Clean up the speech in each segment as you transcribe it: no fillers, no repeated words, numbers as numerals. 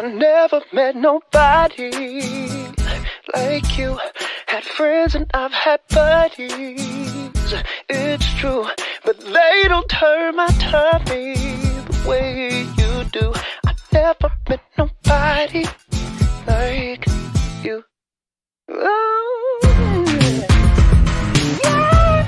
never met nobody like you. Had friends and I've had buddies, it's true, but they don't turn my tummy the way you do. I never met nobody like you. Oh, yeah.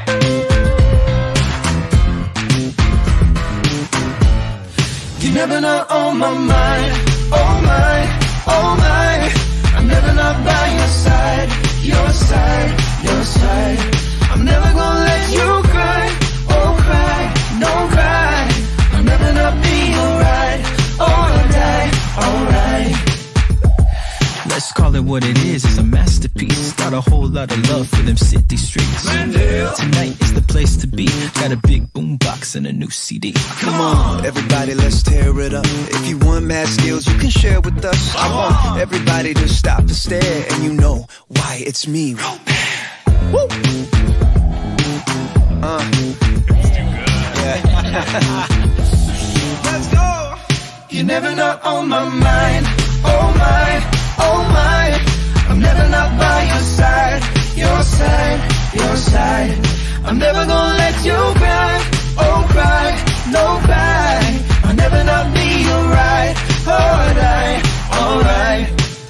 You're never not on my mind. Oh my, oh my. I'm never not by your side. Your side, your side. I'm never gonna let you cry. Oh cry, no cry. I'll never not be alright. Alright, alright. Let's call it what it is, it's a masterpiece. Got a whole lot of love for them city streets. Tonight is the place to be. Got a big boombox and a new CD. Come on, everybody, let's tear it up. If you want mad skills, you can share with us. I want everybody to stop and stare, and you know why it's me. Woo! Yeah. Let's go. You're never not on my mind. Oh my, oh my. I'm never not by your side. Your side, your side. I'm never gonna let you cry. Oh cry, no cry. I'll never not be alright. Alright, alright.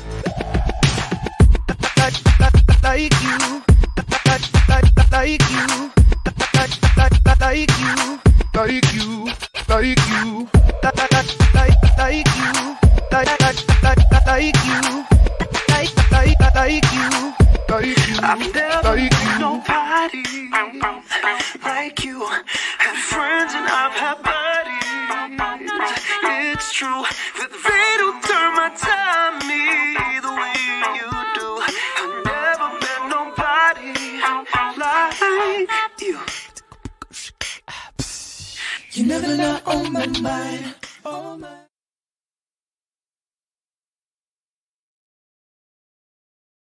Like you, like you, like you, like you, like you, like you, like you, like you. I've never met nobody like you. Had friends and I've had buddies, it's true, but they don't turn my tummy the way you do. I've never met nobody like you. You're never not on my mind. Oh my.